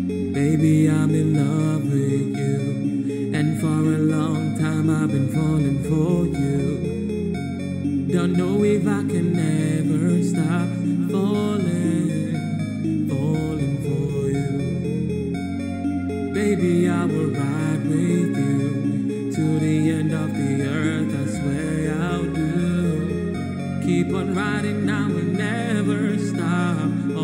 Baby, I'm in love with you, and for a long time I've been falling for you. Don't know if I can ever stop falling for you. Baby, I will ride with you to the end of the earth, I swear I'll do. Keep on riding, I will never stop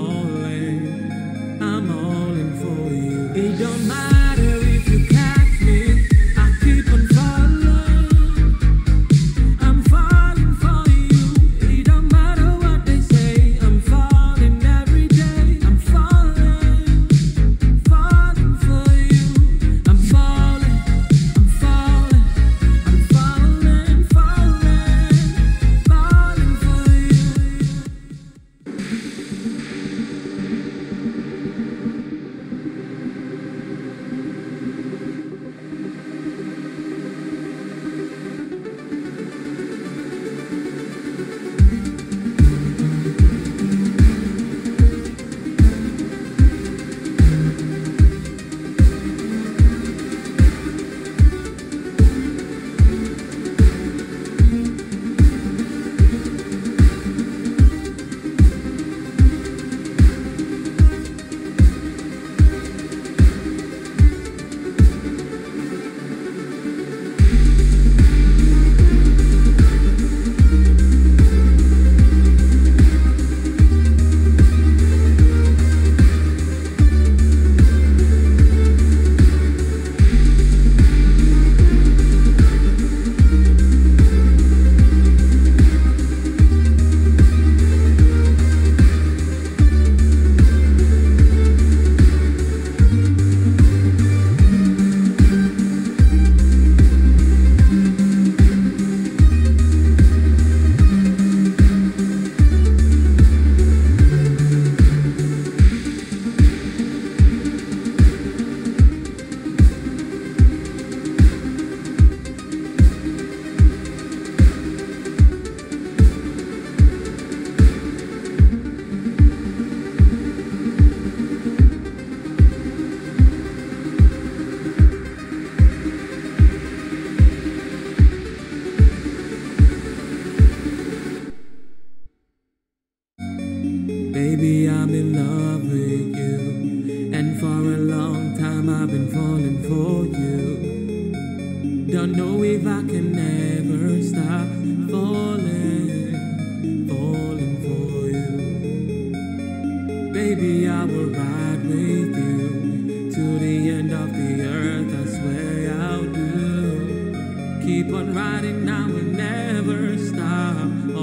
I'm all in for you. It don't matter if you catch me, I keep on falling. I'm falling for you. It don't matter what they say, I'm falling every day. I'm falling for you. I'm falling for you. Baby, I'm in love with you, and for a long time I've been falling for you. Don't know if I can ever stop falling for you. Baby, I will ride with you to the end of the earth, I swear I'll do. Keep on riding, I will never stop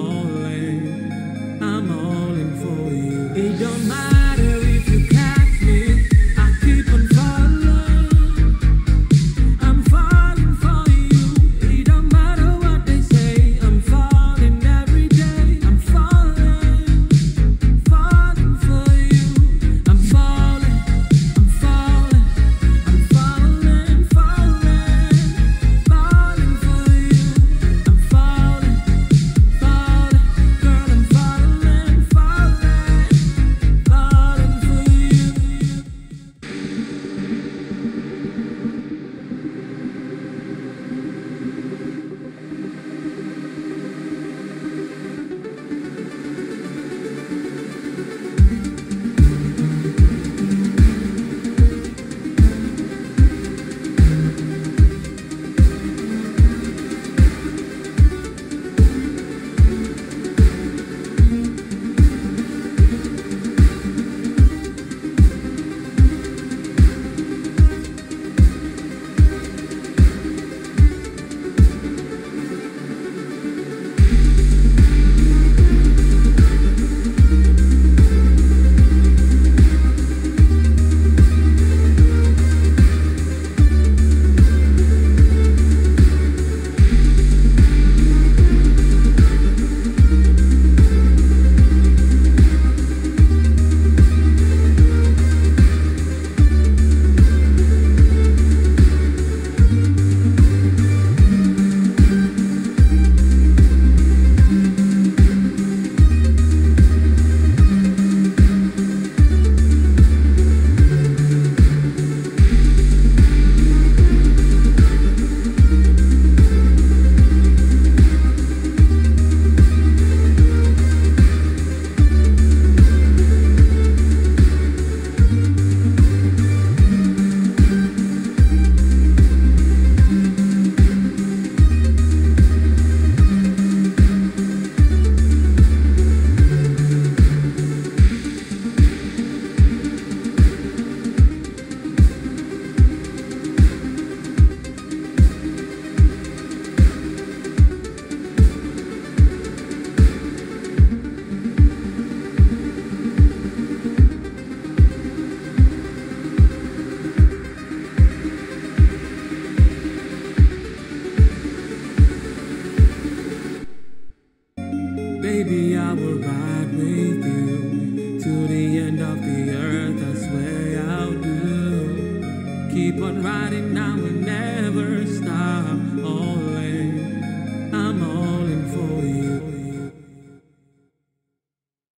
I'm all in for you. It don't matter if you catch me, I keep on falling. I'm falling for you. It don't matter what they say, I'm falling every day. I'm falling for you. I'm falling for keep on riding, now we never stop.